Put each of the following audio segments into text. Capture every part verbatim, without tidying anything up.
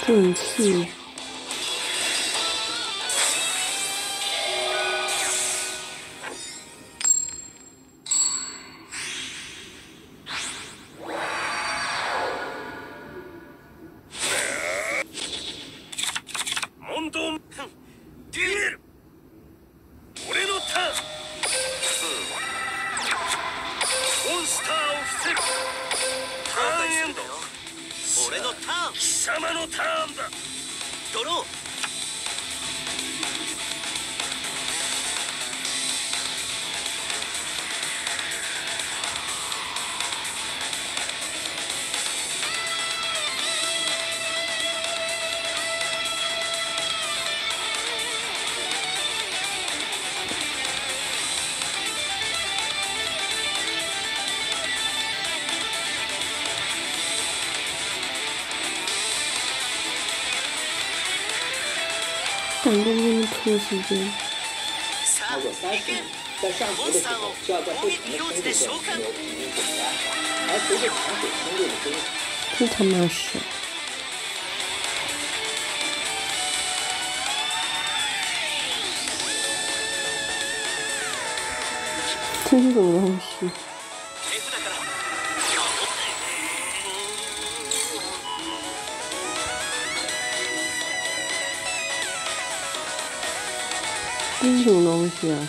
钝器。 モンドンデュエル。俺のターン。モンスターを防ぐ。ターンエンド。 俺のターン。 貴様のターンだ。 ドロー。 感觉给你拖时间。 超过三十米，在上浮的时候需要在不同的深度中停留平均减压，而随着潜水深度的增长， 真他妈是！这是什么东西？这是什么东西啊？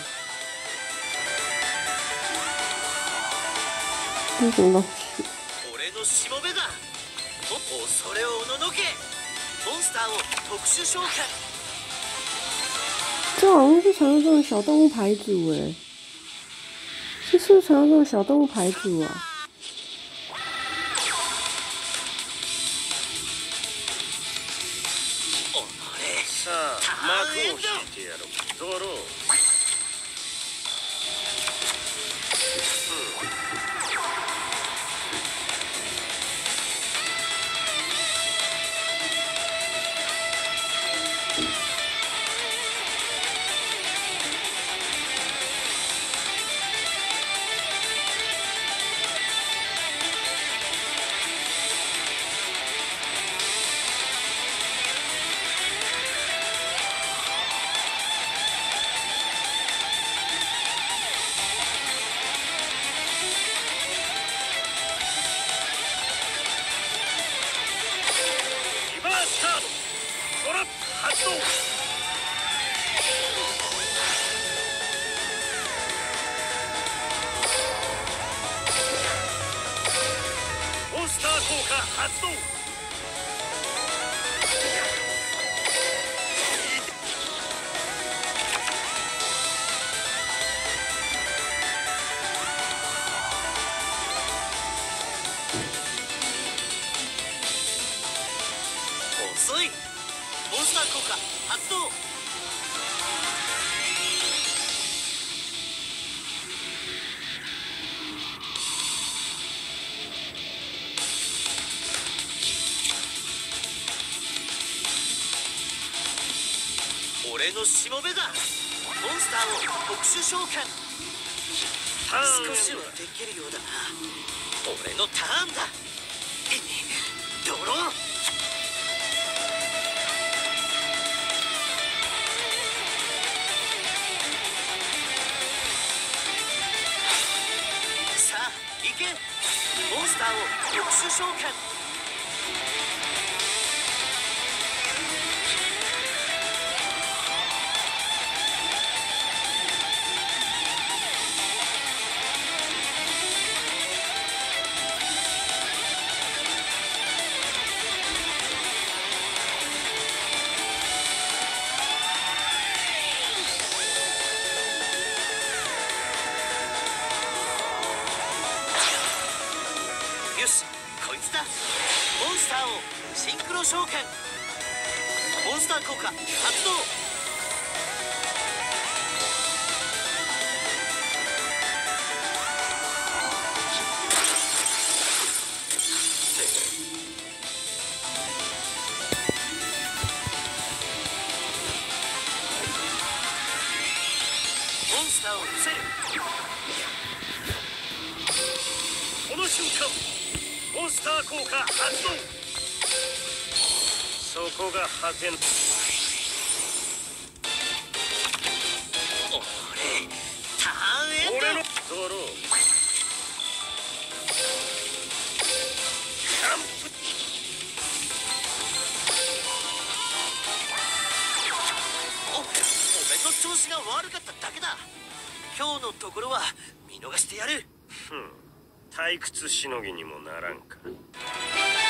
这是什么东西？ 俺のしもべだ。恐れをおののけ。モンスターを特殊召喚。 这好像是传说中的小动物牌组哎，这是传说中的小动物牌组啊。 さあ幕を引いてやろう。ドロー。モンスター効果発動。 遅い。モンスター効果発動。俺のしもべだ。モンスターを特殊召喚。少しはできるようだな。俺のターンだ。ドロー。さあ行け。モンスターを特殊召喚。よし、こいつだ。モンスターをシンクロ召喚。モンスター効果発動。モンスターを防ぐ。この瞬間モンスター効果発動。さそこが果ての俺ターンエンド俺のドローキャンプお俺の調子が悪かっただけだ。今日のところは見逃してやる。 ふん退屈しのぎにもならんか。